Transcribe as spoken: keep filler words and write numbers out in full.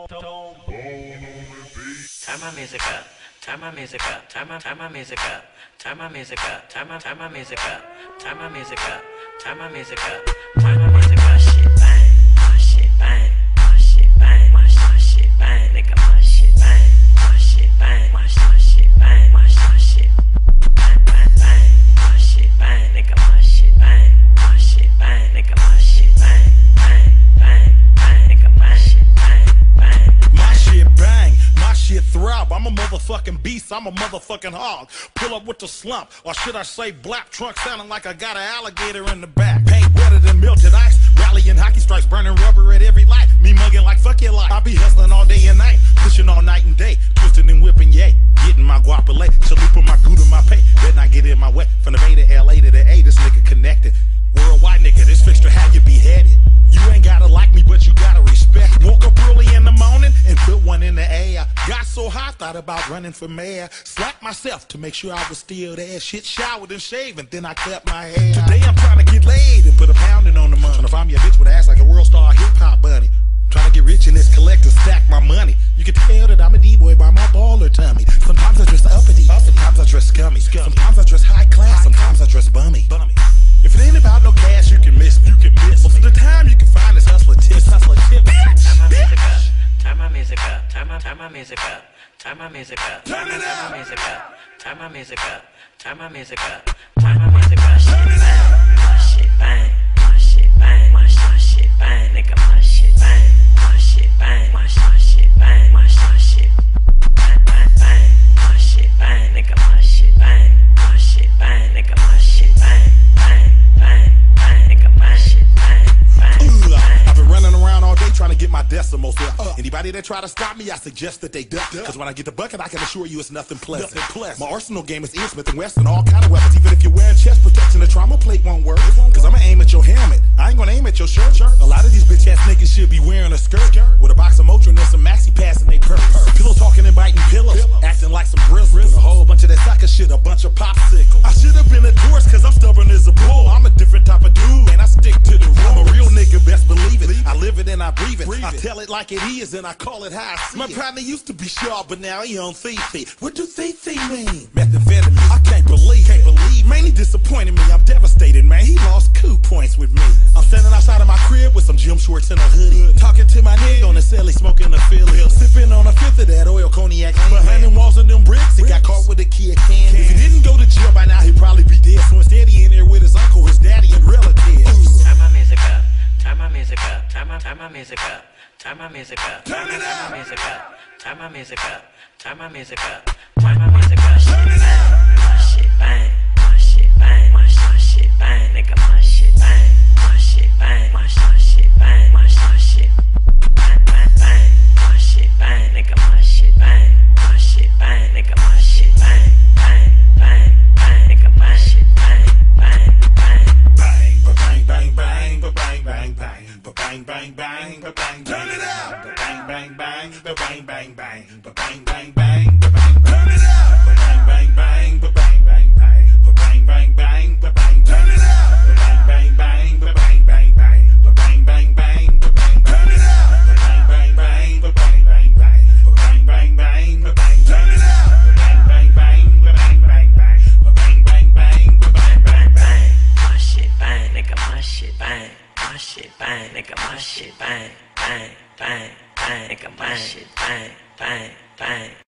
Turn my music up, turn my music up, turn my turn my music up, turn my music up, turn my turn my music up, turn my music up, turn my music up, turn my music up, shit bang, my shit bang, my shit bang, my shit bang, nigga, my shit bang, my shit bang, my shit bang, my shit bang, bang bang, my shit bang, nigga, my shit bang, my shit bang, nigga, my shit bang, bang bang bang, nigga, my shit bang, bang, my shit bang. My shit throb, I'm a motherfucking beast, I'm a motherfucking hog. Pull up with the slump, or should I say black trunk sounding like I got an alligator in the back. Paint wetter than melted ice, rallying hockey strikes, burning rubber at every light. Me mugging like fuck your life, I be hustling all day and night, pushing all night and day, twisting and whipping, yay. Getting my guapole, chalupa my gouda, my pay. Better not get in my way, from the Bay to L A to the A, this nigga connected. Worldwide nigga, this fixture how you be headed. You ain't gotta like me, but you gotta respect. Woke up early in the morning and put one in the air. Got so high, thought about running for mayor. Slapped myself to make sure I was still there. Shit showered and shaved, then I cut my hair. Today I'm trying to get laid and put a pounding on the money. Trying to find me a bitch with an ass like a world star hip hop bunny. Trying to get rich in this collector, stack my money. You can tell that I'm a D-boy by my baller tummy. Sometimes I dress uppity, sometimes I dress scummy. Sometimes I dress high class, sometimes I dress bummy. If it ain't about no cash, you can miss, you can miss. Most of the time you can find this hustler tips, hustler tips. Turn my music up, turn my turn my music up, turn my music up, turn my music up, turn my music up, turn my music up, turn my music up, turn my music up, shit bang, my shit bang, my shit bang, my shit bang, nigga, my shit bang, my shit bang, my shit bang, my shit bang, bang bang, my shit bang, nigga, my shit bang, my shit bang, nigga, my shit bang, bang bang bang, nigga, my shit bang, bang bang. I've been running around all day trying to get my decimals up. Uh, Anybody that try to stop me, I suggest that they duck. Cause when I get the bucket, I can assure you it's nothing pleasant. Nothing pleasant. My arsenal game is Ian Smith and Wesson, all kind of weapons. Even if you're wearing chest protection, the trauma plate won't work. Cause I'ma aim at your helmet. I ain't gonna aim at your shirt. A lot of these bitch ass niggas should be wearing a skirt with a box of Motrin and some maxi pads in they purse. Pillow talking and biting pillows, acting like some grizzlies. A whole bunch of that sucker shit, a bunch of popsicles. I should have been a tourist cause I'm stubborn as a bull. I'm a different type of dude, and I stick to the rule. I'm a real nigga, best believe it. I live it and I breathe it. I tell it like it is and I call it how I see it. My partner used to be sharp, but now he on Fifi. What do Fifi mean? Methamphetamine. I can't believe, can't believe. Man, he disappointed me. I'm devastated, man. He lost coup points with me. I'm standing outside of my crib with some gym shorts and a hoodie, talking to my nigga on the celly, smoking a Philly, sipping on a fifth of that oil cognac. Behind them walls and them bricks, he got caught with a key of candy. If he didn't go to jail by now, he'd probably be dead. So instead, he in there with his uncle, his daddy, and relatives. Turn my music up, turn my music up, turn my turn my music up, turn my music up, turn it up, turn my music up, turn my music up, turn my music up, turn my music up, shit bang, my shit bang, my shit bang, my shit bang, nigga, my shit bang, my shit bang, my shit bang, my shit bang bang bang, my shit bang, nigga, my shit bang, my shit bang, nigga, my shit bang, bang bang bang, nigga, my shit bang, bang bang. Bang, bang, bang, bang, bang, bang, bang, bang, bang, bang, bang, turn it up. Bang, bang, bang, bang, bang, bang, bang, bang, bang, bang, turn it up. Bang, bang, bang, bang, bang, bang, bang, bang, bang, bang, turn it up. Bang, bang, bang, bang, bang, bang, bang, bang, bang, bang, turn it up. Bang, bang, bang, bang, bang, bang, bang, bang, bang, bang, turn it up. Bang, bang, bang, bang, bang, bang, bang, bang, bang, bang, bang. My shit bang, nigga, my shit bang, my shit bang, nigga, my shit bang, bang, bang, bang, nigga, my shit bang, bang, bang.